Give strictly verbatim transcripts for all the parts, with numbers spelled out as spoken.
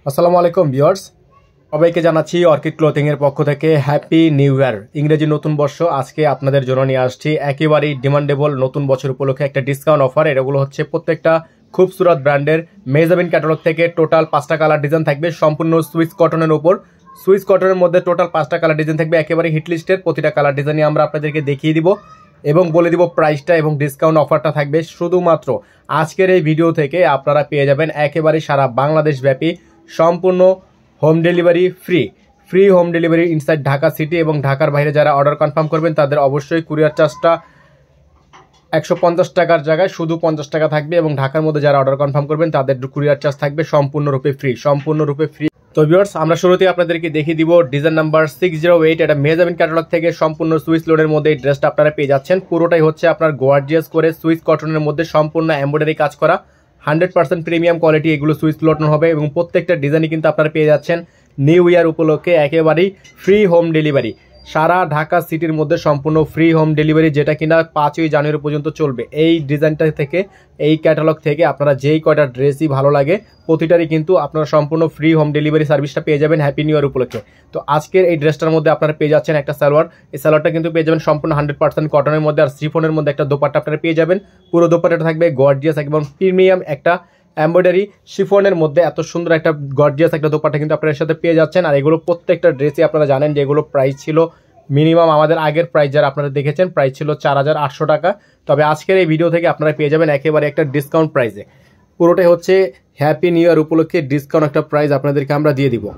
আসসালামু আলাইকুম ভিউয়ার্স, সবাইকে জানাচ্ছি অর্কিড ক্লোথিং এর পক্ষ থেকে হ্যাপি নিউ ইয়ার। ইংরেজি নতুন বর্ষ আজকে আপনাদের জন্য নিয়ে আসছি একেবারেই ডিমান্ডেবল নতুন বছর উপলক্ষে একটা ডিসকাউন্ট অফার। এগুলো হচ্ছে প্রত্যেকটা খুবসুরাত ব্র্যান্ডের মেজাবিন ক্যাটালগ থেকে টোটাল পাঁচটা কালার ডিজাইন থাকবে সম্পূর্ণ সুইস কটনের উপর। সুইস কটনের মধ্যে টোটাল পাঁচটা কালার ডিজাইন থাকবে, একেবারে হিট লিস্টের প্রতিটা কালার ডিজাইনই আমরা আপনাদেরকে দেখিয়ে দিব এবং বলে দিব প্রাইসটা এবং ডিসকাউন্ট অফারটা থাকবে শুধুমাত্র আজকের এই ভিডিও থেকে। আপনারা পেয়ে যাবেন একেবারে সারা বাংলাদেশ ব্যাপী সম্পূর্ণ home delivery free free home delivery inside Dhaka city এবং ঢাকার বাইরে যারা অর্ডার কনফার্ম করবেন তাদের অবশ্যই কুরিয়ার চার্জটা একশো পঞ্চাশ টাকার জায়গায় শুধু পঞ্চাশ টাকা থাকবে এবং ঢাকার মধ্যে যারা অর্ডার কনফার্ম করবেন তাদের কুরিয়ার চার্জ থাকবে সম্পূর্ণরূপে ফ্রি সম্পূর্ণরূপে ফ্রি। তো ভিউয়ার্স, আমরা শুরুতেই আপনাদেরকে দেখিয়ে দিব design number six zero eight. এটা মেজাবিন ক্যাটালগ থেকে সম্পূর্ণ সুইস লোডের মধ্যে এই ড্রেসটা আপনারা পেয়ে যাচ্ছেন। পুরোটাই হচ্ছে আপনার গর্জিয়াস করে সুইস কটনের মধ্যে সম্পূর্ণ এমব্রয়ডারি কাজ করা, হান্ড্রেড পার্সেন্ট প্রিমিয়াম কোয়ালিটি এগুলো সুইস লোটন হবে এবং প্রত্যেকটা ডিজাইনই কিন্তু আপনারা পেয়ে যাচ্ছেন নিউ ইয়ার উপলক্ষে একেবারেই ফ্রি হোম ডেলিভারি। সারা ঢাকা সিটির মধ্যে সম্পূর্ণ ফ্রি হোম ডেলিভারি, যেটা কিনা পাঁচই জানুয়ারি পর্যন্ত চলবে। এই ডিজাইনটা থেকে এই ক্যাটালগ থেকে আপনারা যেই কয়টা ড্রেসই ভালো লাগে প্রতিটারই কিন্তু আপনারা সম্পূর্ণ ফ্রি হোম ডেলিভারি সার্ভিসটা পেয়ে যাবেন হ্যাপি নিউ ইয়ার উপলক্ষে। তো আজকের এই ড্রেসটার মধ্যে আপনারা পেয়ে যাচ্ছেন একটা সালোয়ার। এই সালোয়ারটা কিন্তু পেয়ে যাবেন সম্পূর্ণ হান্ড্রেড পার্সেন্ট কটনের মধ্যে, আর শিফনের মধ্যে একটা দোপাট্টা আপনারা পেয়ে যাবেন। পুরো দোপাট্টাটা থাকবে গর্জিয়াস একদম প্রিমিয়াম একটা এমব্রয়ডারি শিফনের মধ্যে এত সুন্দর একটা গর্জিয়াস একটা দোপাট্টা কিন্তু আপনার সাথে পেয়ে যাচ্ছেন। আর এগুলো প্রত্যেকটা ড্রেসই আপনারা জানেন যে এগুলো প্রাইস ছিল মিনিমাম, আমাদের আগের প্রাইস যারা আপনারা দেখেছেন প্রাইস ছিল চার হাজার আটশো টাকা। তবে আজকের এই ভিডিও থেকে আপনারা পেয়ে যাবেন একেবারে একটা ডিসকাউন্ট প্রাইসে। পুরোটাই হচ্ছে হ্যাপি নিউ ইয়ার উপলক্ষে ডিসকাউন্ট একটা প্রাইস আপনাদেরকে আমরা দিয়ে দিব।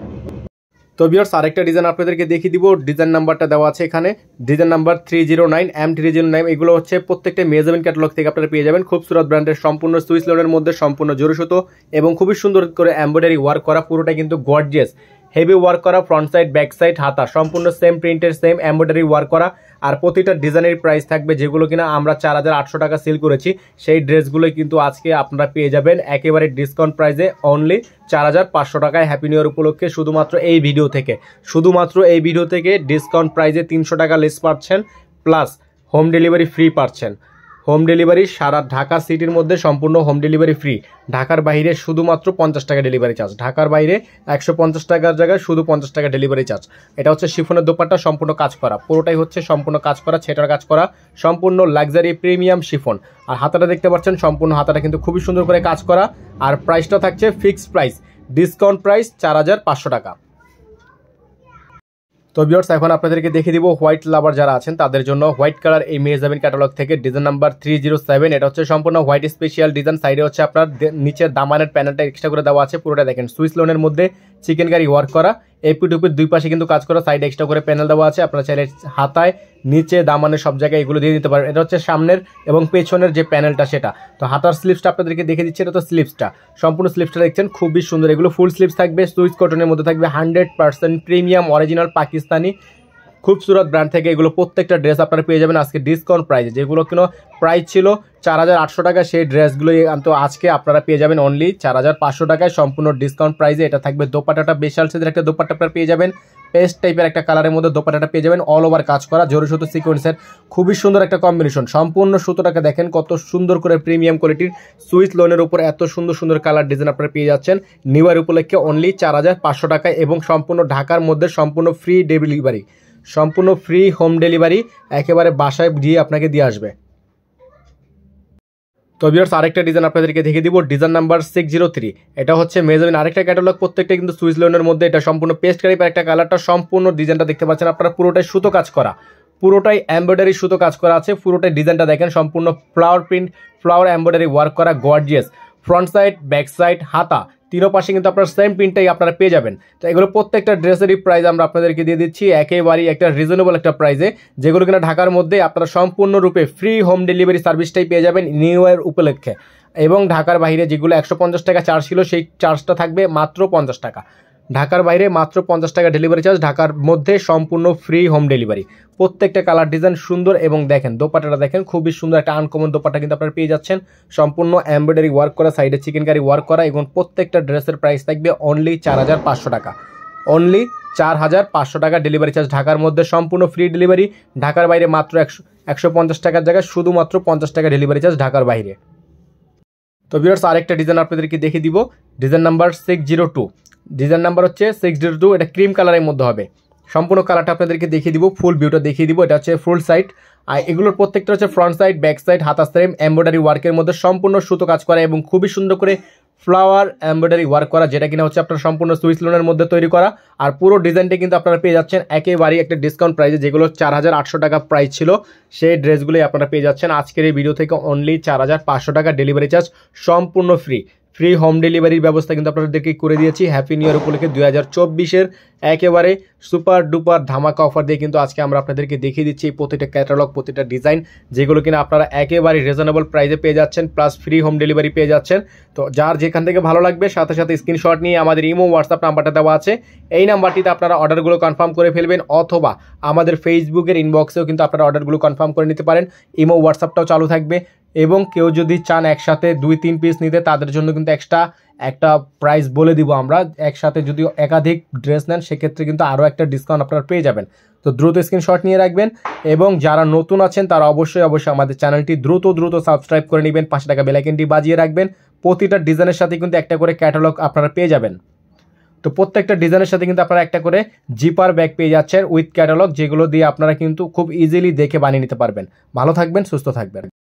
তো ভিউয়ার্স, আরেকটা ডিজাইন আপনাদেরকে দেখিয়ে দিব। ডিজাইন নাম্বারটা দেওয়া আছে এখানে, design number three zero nine M three zero nine. এগুলো হচ্ছে প্রত্যেকটা মেজাবিন ক্যাটালগ থেকে আপনারা পেয়ে যাবেন খুবসুরাত ব্র্যান্ডের সম্পূর্ণ সুইস লোনের মধ্যে সম্পূর্ণ জরি সুতো এবং খুবই সুন্দর করে এমব্রয়ডারি ওয়ার্ক করা, পুরোটা কিন্তু গর্জিয়াস হেভি ওয়ার্ক করা, ফ্রন্ট সাইড ব্যাক সাইড হাতা সম্পূর্ণ সেম প্রিন্টের সেম এমব্রয়ডারি ওয়ার্ক করা। আর প্রতিটা ডিজাইনের প্রাইস থাকবে যেগুলো কিনা আমরা চার হাজার আটশো টাকা সেল করেছি, সেই ড্রেসগুলো কিন্তু আজকে আপনারা পেয়ে যাবেন একেবারে ডিসকাউন্ট প্রাইসে অনলি চার হাজার পাঁচশো টাকায় হ্যাপি নিউ ইয়ার উপলক্ষে। শুধুমাত্র এই ভিডিও থেকে শুধুমাত্র এই ভিডিও থেকে ডিসকাউন্ট প্রাইসে তিনশো টাকা লেস পাচ্ছেন, প্লাস হোম ডেলিভারি ফ্রি পাচ্ছেন। হোম ডেলিভারি সারা ঢাকা সিটির মধ্যে সম্পূর্ণ হোম ডেলিভারি ফ্রি। ঢাকার বাইরে শুধুমাত্র পঞ্চাশ টাকা ডেলিভারি চার্জ, ঢাকার বাইরে একশো পঞ্চাশ টাকার জায়গায় শুধু পঞ্চাশ টাকা ডেলিভারি চার্জ। এটা হচ্ছে শিফনের দোপাট্টা সম্পূর্ণ কাজ করা, পুরোটাই হচ্ছে সম্পূর্ণ কাজ করা, ছেটার কাজ করা, সম্পূর্ণ লাক্সারি প্রিমিয়াম শিফন। আর হাতাটা দেখতে পাচ্ছেন সম্পূর্ণ হাতাটা কিন্তু খুবই সুন্দর করে কাজ করা। আর প্রাইসটা থাকছে ফিক্সড প্রাইস, ডিসকাউন্ট প্রাইস চার হাজার পাঁচশো টাকা। তো ভিউয়ার্স, এখন আপনাদেরকে দেখিয়ে দিব হোয়াইট লাভার যারা আছেন তাদের জন্য হোয়াইট কালার এই মেজাবিন ক্যাটালগ থেকে design number three zero seven. এটা হচ্ছে সম্পূর্ণ হোয়াইট স্পেশাল ডিজাইন। সাইডে হচ্ছে আপনার নিচের দামানের প্যানেলটা এক্সট্রা করে দেওয়া আছে, পুরোটা দেখেন সুইস লোনের মধ্যে চিকেন কারি ওয়ার্ক করা, এপি টুপির দুই পাশে কিন্তু কাজ করা, সাইডে এক্সট্রা করে প্যানেল দেওয়া আছে। আপনারা চাইলে হাতায় নিচে দামানের সব জায়গায় এগুলো দিয়ে দিতে পারেন। এটা হচ্ছে সামনের এবং পেছনের যে প্যানেলটা সেটা। তো হাতার স্লিপসটা আপনাদেরকে দেখে দিচ্ছি, এটা তো স্লিপসটা সম্পূর্ণ স্লিপসটা দেখছেন খুবই সুন্দর। এগুলো ফুল স্লিপস থাকবে, সুইস কটনের মধ্যে থাকবে, hundred percent premium original Pakistani Khubsurat brand থেকে এগুলো প্রত্যেকটা ড্রেস আপনারা পেয়ে যাবেন আজকে ডিসকাউন্ট প্রাইসে। যেগুলো কিনো প্রাইস ছিল চার হাজার আটশো টাকা সেই ড্রেসগুলো তো আজকে আপনারা পেয়ে যাবেন অনলি চার হাজার পাঁচশো টাকায় সম্পূর্ণ ডিসকাউন্ট প্রাইসে। এটা থাকবে দোপাট্টাটা বিশাল সাইজের একটা দোপাট্টা আপনারা পেয়ে যাবেন, পেস্ট টাইপের একটা কালারের মধ্যে দোপাট্টাটা পেয়ে যাবেন, অল ওভার কাজ করা জরি সুতো সিকোয়েন্সের খুবই সুন্দর একটা কম্বিনেশন। সম্পূর্ণ সুতোটাকে দেখেন কত সুন্দর করে প্রিমিয়াম কোয়ালিটির সুইস লোনের উপর এত সুন্দর সুন্দর কালার ডিজাইন আপনারা পেয়ে যাচ্ছেন নিউ ইয়ার উপলক্ষে অনলি চার হাজার পাঁচশো টাকায় এবং সম্পূর্ণ ঢাকার মধ্যে সম্পূর্ণ ফ্রি ডেলিভারি, সম্পূর্ণ ফ্রি হোম ডেলিভারি একেবারে বাসায় দিয়ে আপনাকে দিয়ে আসবে। তো ভিউয়ার্স, আরেকটা ডিজাইন আপনাদেরকে দেখিয়ে দিব, design number six zero three. এটা হচ্ছে মেজাবিন আরেকটা ক্যাটালগ, প্রত্যেকটা কিন্তু সুইস লোনের মধ্যে। এটা সম্পূর্ণ পেস্ট কালার একটা কালারটা সম্পূর্ণ ডিজাইনটা দেখতে পাচ্ছেন আপনারা, পুরোটাই সুতো কাজ করা, পুরোটাই এমব্রয়ডারি সুতো কাজ করা আছে। পুরোটাই ডিজাইনটা দেখেন সম্পূর্ণ flower print flower embroidery work করা gorgeous, front side back side হাতা তিনও পাশে কিন্তু আপনার সেম প্রিন্টটাই আপনারা পেয়ে যাবেন। তো এগুলো প্রত্যেকটা ড্রেসেরই প্রাইস আমরা আপনাদেরকে দিয়ে দিচ্ছি একেবারেই একটা রিজনেবল একটা প্রাইসে, যেগুলো কিনা ঢাকার মধ্যে আপনারা সম্পূর্ণরূপে ফ্রি হোম ডেলিভারি সার্ভিসটাই পেয়ে যাবেন নিউ ইয়ার উপলক্ষে। এবং ঢাকার বাইরে যেগুলো একশো পঞ্চাশ টাকা চার্জ ছিল সেই চার্জটা থাকবে মাত্র পঞ্চাশ টাকা। ঢাকার বাইরে মাত্র পঞ্চাশ টাকা ডেলিভারি চার্জ, ঢাকার মধ্যে সম্পূর্ণ ফ্রি হোম ডেলিভারি। প্রত্যেকটা কালার ডিজাইন সুন্দর এবং দেখেন দোপাট্টাটা দেখেন খুবই সুন্দর একটা আনকমন দোপাট্টা কিন্তু আপনারা পেয়ে যাচ্ছেন, সম্পূর্ণ এমব্রয়ডারি ওয়ার্ক করা, সাইডে চিকেন কারি ওয়ার্ক করা এবং প্রত্যেকটা ড্রেসের প্রাইস থাকবে অনলি চার হাজার পাঁচশো টাকা, অনলি চার হাজার পাঁচশো টাকা ডেলিভারি চার্জ। ঢাকার মধ্যে সম্পূর্ণ ফ্রি ডেলিভারি, ঢাকার বাইরে মাত্র একশো একশো পঞ্চাশ টাকার জায়গায় শুধুমাত্র পঞ্চাশ টাকা ডেলিভারি চার্জ ঢাকার বাইরে। তো ভিউয়ার্স আরেকটা ডিজাইন আপনাদেরকে দেখিয়ে দিব, design number six zero two, design number হচ্ছে সিক্স জিরো টু, এটা ক্রিম কালারের মধ্যে হবে। সম্পূর্ণ কালারটা আপনাদেরকে দেখিয়ে দিব, ফুল ভিউটা দেখিয়ে দিব। এটা হচ্ছে ফুল সাইড, আর এগুলোর প্রত্যেকটা হচ্ছে ফ্রন্ট সাইড, ব্যাক সাইড, হাতা সেম এমব্রয়ডারি ওয়ার্কের মধ্যে সম্পূর্ণ সুতো কাজ করা এবং খুবই সুন্দর করে ফ্লাওয়ার এমব্রয়ডারি ওয়ার্ক করা, যেটা কিনা হচ্ছে আপনার সম্পূর্ণ সুইস লোনের মধ্যে তৈরি করা। আর পুরো ডিজাইনটা কিন্তু আপনারা পেয়ে যাচ্ছেন একেবারেই একটা ডিসকাউন্ট প্রাইসে, যেগুলো চার হাজার আটশো টাকা প্রাইস ছিল সেই ড্রেসগুলোই আপনারা পেয়ে যাচ্ছেন আজকের এই ভিডিও থেকে অনলি চার হাজার পাঁচশো টাকা, ডেলিভারি চার্জ সম্পূর্ণ ফ্রি। ফ্রি হোম ডেলিভারির ব্যবস্থা কিন্তু আপনাদেরকে করে দিয়েছি হ্যাপি নিউ ইয়ার উপলক্ষে দুই হাজার চব্বিশের একেবারে সুপার ডুপার ধামাকা অফার দিয়ে কিন্তু আজকে আমরা আপনাদেরকে দেখিয়ে দিচ্ছি এই প্রতিটা ক্যাটালগ, প্রতিটা ডিজাইন, যেগুলো কিনা আপনারা একেবারে রিজনেবল প্রাইসে পেয়ে যাচ্ছেন, প্লাস ফ্রি হোম ডেলিভারি পেয়ে যাচ্ছেন। তো যার যেখান থেকে ভালো লাগবে সাথে সাথে স্ক্রিনশট নিয়ে আমাদের ইমো হোয়াটসঅ্যাপ নাম্বারটা দেওয়া আছে, এই নাম্বারটিতে আপনারা অর্ডারগুলো কনফার্ম করে ফেলবেন, অথবা আমাদের ফেসবুকের ইনবক্সেও কিন্তু আপনারা অর্ডারগুলো কনফার্ম করে নিতে পারেন। ইমো হোয়াটসঅ্যাপটাও চালু থাকবে, এবং কেউ যদি চান একসাথে দুই তিন পিস নিতে তাদের জন্য কিন্তু এক্সট্রা একটা প্রাইস বলে দিব আমরা। একসাথে যদি একাধিক ড্রেস নেন সেক্ষেত্রে কিন্তু আরও একটা ডিসকাউন্ট আপনারা পেয়ে যাবেন। তো দ্রুত স্ক্রিনশট নিয়ে রাখবেন, এবং যারা নতুন আছেন তারা অবশ্যই অবশ্যই আমাদের চ্যানেলটি দ্রুত দ্রুত সাবস্ক্রাইব করে নেবেন, পাঁচশো টাকা বেল আইকনটি বাজিয়ে রাখবেন। প্রতিটা ডিজাইনের সাথে কিন্তু একটা করে ক্যাটালগ আপনারা পেয়ে যাবেন। তো প্রত্যেকটা ডিজাইনের সাথে কিন্তু আপনারা একটা করে জিপার ব্যাগ পেয়ে যাচ্ছেন উইথ ক্যাটালগ, যেগুলো দিয়ে আপনারা কিন্তু খুব ইজিলি দেখে বানিয়ে নিতে পারবেন। ভালো থাকবেন, সুস্থ থাকবেন।